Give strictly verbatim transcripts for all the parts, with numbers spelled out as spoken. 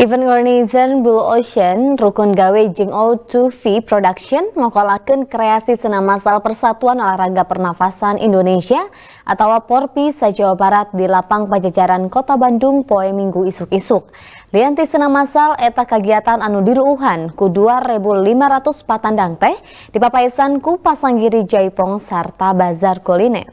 Event organizer Blue Ocean Rukun Gawe jeung O two V Production ngokolakeun kreasi senam massal Persatuan Olahraga Pernafasan Indonesia atau Porpi sa-Jawa Barat di Lapang Pajajaran Kota Bandung poe Minggu isuk-isuk. Lianti senam massal eta kagiatan anu diruuhan ku dua ribu lima ratus patandang teh dipapaesan ku Pasanggiri Jaipong sarta bazar kuliner.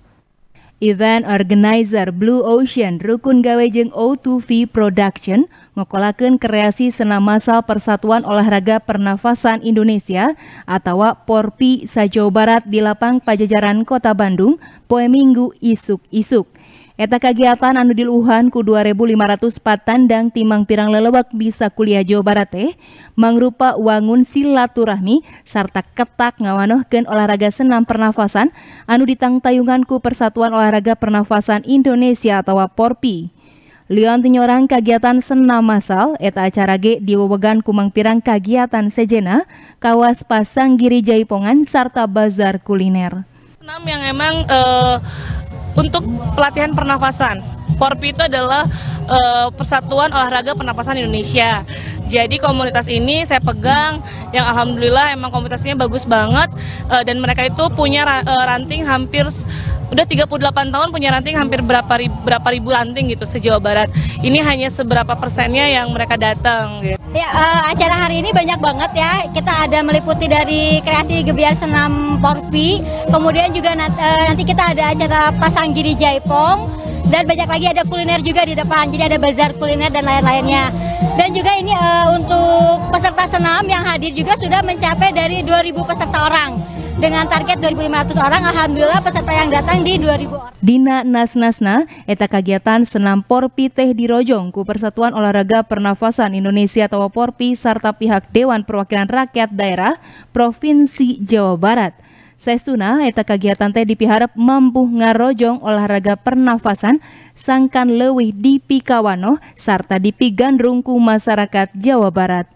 Event organizer Blue Ocean Rukun Gawe jeung O two V Production ngokolakeun kreasi senam massal Persatuan Olahraga Pernafasan Indonesia atau Porpi sa-Jawa Barat di Lapang Pajajaran Kota Bandung poe Minggu isuk-isuk. Eta kagiatan anu diluuhan ku dua ribu lima ratus patandang timang pirang lelewek bisa kuliah Jawa Barat teh mangrupa wangun silaturahmi sarta ketak ngawanohkeun olahraga senam pernafasan anu ditangtayungan ku Persatuan Olahraga Pernafasan Indonesia atau Porpi. Lian tinyorang kagiatan senam massal eta acara ge diwewegan kumang pirang kagiatan sejena kawas Pasanggiri Jaipongan sarta bazar kuliner. Senam yang emang uh... untuk pelatihan pernafasan. Porpi itu adalah uh, Persatuan Olahraga Pernafasan Indonesia. Jadi komunitas ini saya pegang, yang alhamdulillah emang komunitasnya bagus banget, uh, dan mereka itu punya uh, ranting hampir udah tiga puluh delapan tahun, punya ranting hampir berapa ribu, berapa ribu ranting gitu se-Jawa Barat. Ini hanya seberapa persennya yang mereka datang gitu. Ya, uh, acara hari ini banyak banget ya. Kita ada meliputi dari kreasi gebiar senam Porpi, kemudian juga nanti, uh, nanti kita ada acara Pasanggiri Jaipong, dan banyak lagi ada kuliner juga di depan. Jadi ada bazar kuliner dan lain-lainnya. Dan juga ini uh, untuk peserta senam yang hadir juga sudah mencapai dari dua ribu peserta orang. Dengan target dua ribu lima ratus orang, alhamdulillah peserta yang datang di dua ribu orang. Dina nas-nasna, eta kagiatan senam Porpi teh dirojong ku Persatuan Olahraga Pernafasan Indonesia atau Porpi sarta pihak Dewan Perwakilan Rakyat Daerah Provinsi Jawa Barat. Saestuna eta kagiatan teh dipiharep mampu ngarojong olahraga pernafasan sangkan leuwih dipikawanoh sarta dipigandrung ku masyarakat Jawa Barat.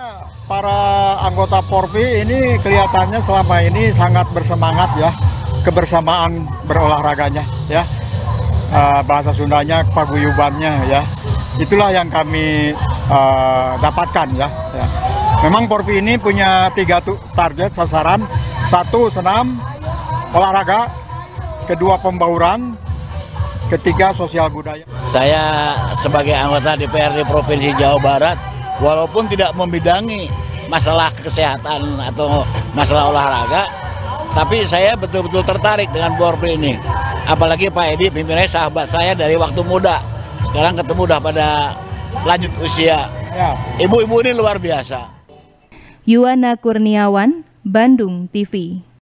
Para anggota Porpi ini kelihatannya selama ini sangat bersemangat ya, kebersamaan berolahraganya ya, uh, bahasa Sundanya paguyubannya ya, itulah yang kami uh, dapatkan ya, ya. Memang Porpi ini punya tiga target sasaran, satu senam olahraga, kedua pembauran, ketiga sosial budaya. Saya sebagai anggota D P R D Provinsi Jawa Barat, walaupun tidak membidangi masalah kesehatan atau masalah olahraga, tapi saya betul-betul tertarik dengan Porpi ini. Apalagi Pak Edi pimpinannya sahabat saya dari waktu muda. Sekarang ketemu udah pada lanjut usia. Ibu-ibu ini luar biasa. Yuwana Kurniawan, Bandung T V.